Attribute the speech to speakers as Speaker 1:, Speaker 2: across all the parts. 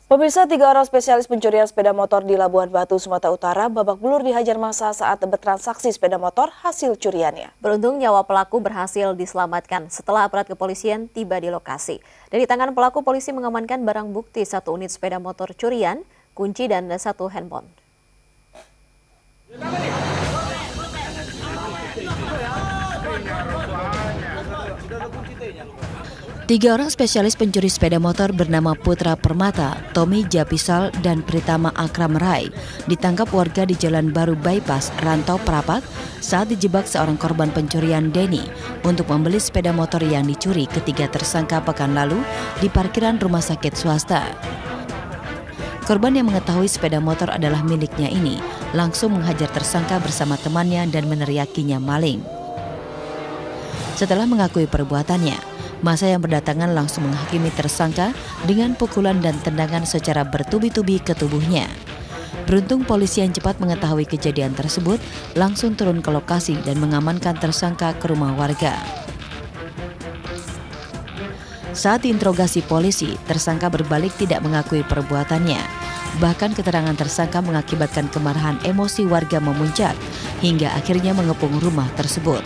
Speaker 1: Pemirsa, 3 orang spesialis pencurian sepeda motor di Labuan Batu, Sumatera Utara babak belur dihajar massa saat bertransaksi sepeda motor hasil curiannya.
Speaker 2: Beruntung nyawa pelaku berhasil diselamatkan setelah aparat kepolisian tiba di lokasi. Dari tangan pelaku, polisi mengamankan barang bukti 1 unit sepeda motor curian, kunci dan 1 handphone.
Speaker 3: Tiga orang spesialis pencuri sepeda motor bernama Putra Permata, Tommy Japisal, dan Pritama Akram Rai ditangkap warga di Jalan Baru Bypass, Rantau Prapat saat dijebak seorang korban pencurian Denny untuk membeli sepeda motor yang dicuri ketiga tersangka pekan lalu di parkiran rumah sakit swasta. Korban yang mengetahui sepeda motor adalah miliknya ini langsung menghajar tersangka bersama temannya dan meneriakinya maling. Setelah mengakui perbuatannya, massa yang berdatangan langsung menghakimi tersangka dengan pukulan dan tendangan secara bertubi-tubi ke tubuhnya. Beruntung polisi yang cepat mengetahui kejadian tersebut langsung turun ke lokasi dan mengamankan tersangka ke rumah warga. Saat diinterogasi polisi, tersangka berbalik tidak mengakui perbuatannya. Bahkan keterangan tersangka mengakibatkan kemarahan emosi warga memuncak hingga akhirnya mengepung rumah tersebut.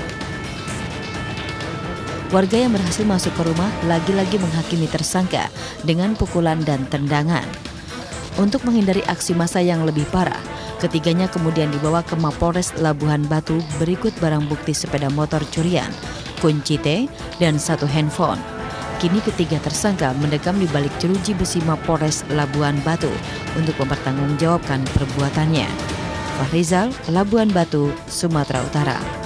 Speaker 3: Warga yang berhasil masuk ke rumah lagi-lagi menghakimi tersangka dengan pukulan dan tendangan. Untuk menghindari aksi massa yang lebih parah, ketiganya kemudian dibawa ke Mapolres Labuhan Batu berikut barang bukti sepeda motor curian, kunci T, dan 1 handphone. Kini ketiga tersangka mendekam di balik jeruji besi Mapolres Labuhan Batu untuk mempertanggungjawabkan perbuatannya. Fahrizal, Labuhan Batu, Sumatera Utara.